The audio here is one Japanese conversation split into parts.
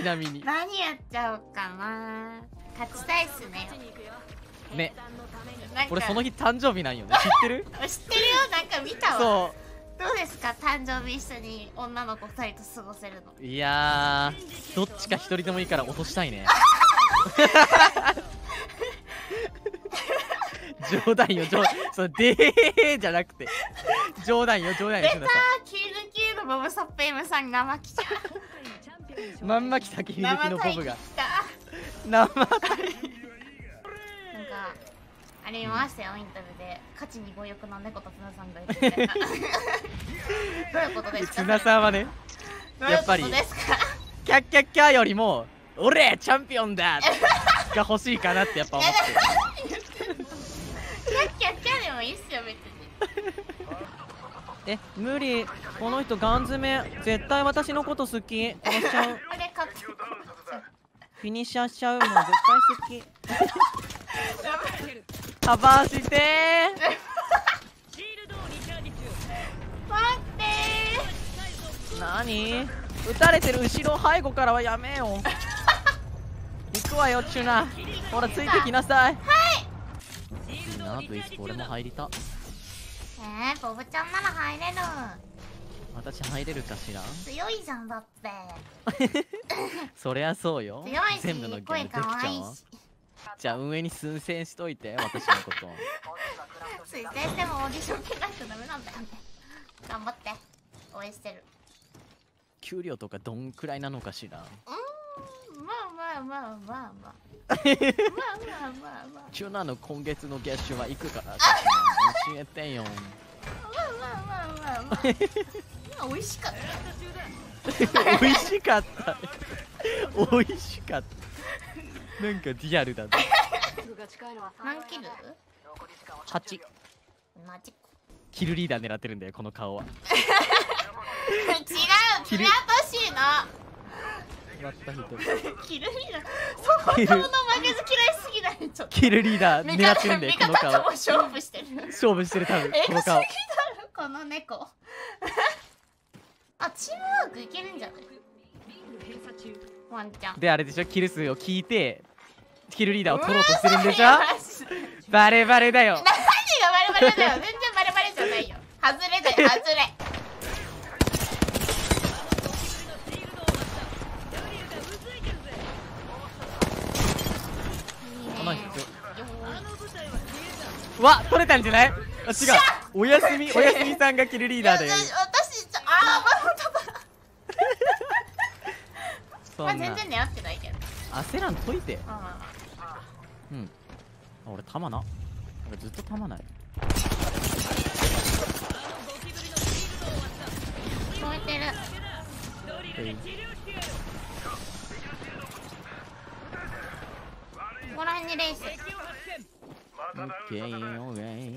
ちなみに何やっちゃおうかな。勝ちたいっすね。 ね。 なんか俺その日誕生日なんよね。知ってる？ 知ってるよ。なんか見たわ。 そどうですか、誕生日一緒に女の子2人と過ごせるの。 う。いやー、どっちか一人でもいいから落としたいね。冗談よ、そうでーじゃなくて冗談よ、冗談よ。 出たー、キルキルのボブソップ M さん生来た。 まんま来た、切り抜きのボブが来た。 生なんかありましたよ、インタビューで勝ちに強欲な猫とツナさんがいるみたいな。どういうことですか。 ツナさんはね、やっぱりどういうことですか。 キャッキャッキャーよりも俺チャンピオンだが欲しいかなってやっぱ思ってキャッキャッキャでもいいっすよ別に。 無理、この人ガン詰め、絶対私のこと好き、殺しちゃう、 これ勝つ。 フィニッシャーしちゃう、もう絶対好きカバーして待ってー。何撃たれてる後ろ背後からはやめよ行くわよチュナ、ほらついてきなさい。はいいいな、ブイスこれも入りた。 ボブちゃんなら入れる。 私入れるかしら。 強いじゃんだって。 そりゃそうよ、 強いし全部のゲー声ムできち可愛いゃうわ。 し。 じゃあ運営に推薦しといて、私のこと推薦してもオーディション受けないとダメなんだよね。頑張って応援してる。 給料とかどんくらいなのかしら。 まあまあまあまあまあまあまあまあチュナの今月の月収はいくかな、教えてよ。 まあ美味しかった。 美味しかった美味しかった、なんかリアルだね。 何キル 8 マジキルリーダー狙ってるんだよ、この顔は。 違う、キルアトシーのまた一人キルリーダー、そもそもの負けず嫌いすぎない。ちょっとキルリーダー狙ってるんだよ、この顔。 味方とも勝負してる。 勝負してる、多分この顔。 すぎだろこの猫。あ、チームワークいけるんじゃない。ワンちゃんであれでしょ、キル数を聞いてキルリーダーを取ろうとしてるんでしょ。バレバレだよ。 何がバレバレだよ。全然バレバレじゃないよ。外れだよ、外れ。 わ、取れたんじゃない。あ、違う、おやすみさんがキルリーダーだよ。 私あー、またそんな全然狙ってないけど。 焦らんといて。 うん、 俺弾な、俺ずっと弾ない。 聞こえてる。ここら辺にレース。 オッケーオッ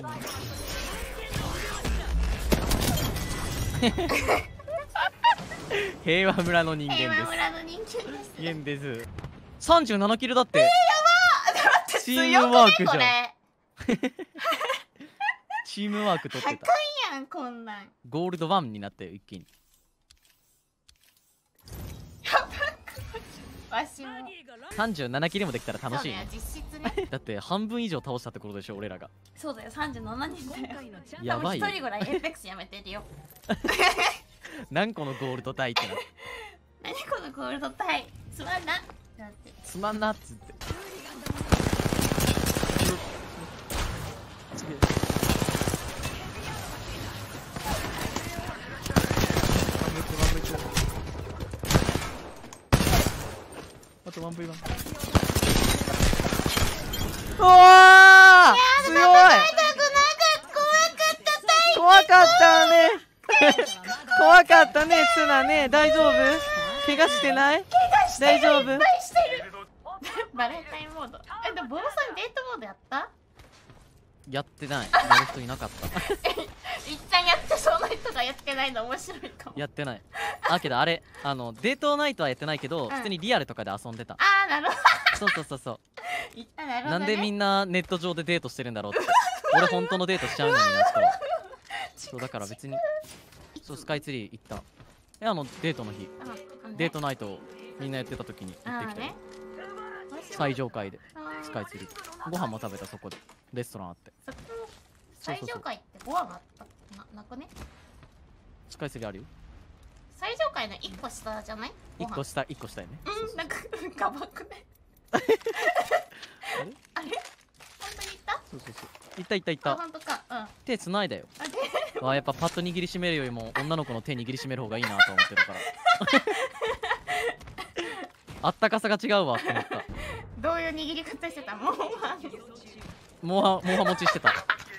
ケー。平和村の人間です。 平和村の人間です。 です。37キルだって。 やばー。だってチームワークじゃん。 これチームワーク取ってた。 高いやんこんなん。 ゴールド1になったよ、一気に。 わしも 37キルもできたら楽しいね。 実質ね。 だって半分以上倒したってことでしょ、俺らが。 そうだよ、37人だよ。 やばいよ多分1人ぐらいエーペックスやめてるよ。 何個のゴールドタイってな。 何このゴールドタイ、つまんな。だってつまんなっつって。あとワン V1。うわー、強い。怖かったね。怖かったね、ツナね。大丈夫？怪我してない？大丈夫？ バレンタインモード。でもボロさんデートモードやった？ やってない。やる人いなかった。 一旦やってそうな人がやってないの面白いかも。 やってない。あ、けどあれ、デートナイトはやってないけど、普通にリアルとかで遊んでた。 ああ、なるほど。 そう。 なるほどね。 なんでみんなネット上でデートしてるんだろうって。俺本当のデートしちゃうのにな、と。そうだから別に。そう、スカイツリー行った。デートの日。デートナイトみんなやってた時に行ってきたよ、 ああね。 最上階であースカイツリーご飯も食べたそこでレストランあってそこ最上階ってご飯があったなくね。 スカイツリーあるよ最上階の1個下じゃない？ご飯 1個下1個下やねうん、なんかガバくね。 あれあれ？本当に行った？ そうそうそういったいったいっあ、 た本当か。うん。あ、 手繋いだよで、 やっぱパッと握りしめるよりも女の子の手握りしめる方がいいなと思ってたからあったかさが違うわって思ったどういう握り方してた？もうモハ持ちしてた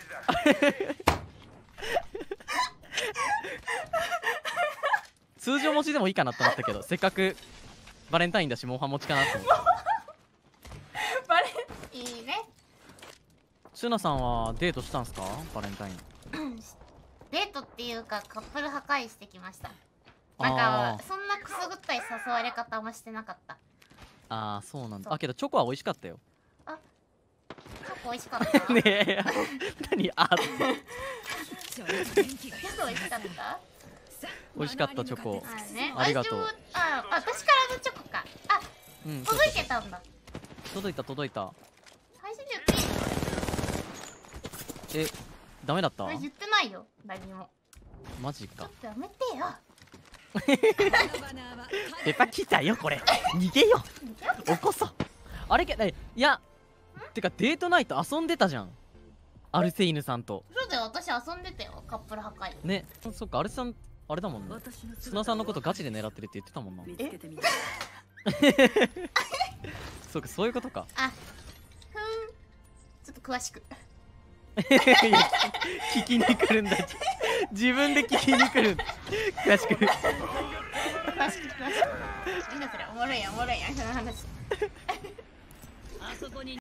通常持ちでもいいかなと思ったけどせっかくバレンタインだしモハ持ちかなと思ってバレいいね。 シュナさんはデートしたんすかバレンタインデートっていうかカップル破壊してきました。なんあかそんなくすぐったい誘われ方もしてなかった。 あーそうなんそうだあけどチョコは美味しかったよチョコ美味しかった。 ねえ何あってチョコ美味しかった美味しかったチョコあね、 ありがとう私からのチョコか。あ、 うん届いてたんだ。 届いた届いた最初に言っていい？ ダメだった俺言ってないよ、何も。 マジかやめてよ。 ペパ来たよこれ逃げよ起こそうあれいやてかデートナイト遊んでたじゃんアルセイヌさんとそうだよ、私遊んでたよ、カップル破壊。 ねそっかアルセさんあれだもんね砂さんのことガチで狙ってるって言ってたもんなそうかそういうことかあ、ちょっと詳しく。 いや聞きに来るんだ自分で聞きに来る詳しく詳しく。みんなそれおもろいやん、おもろいやん、その話。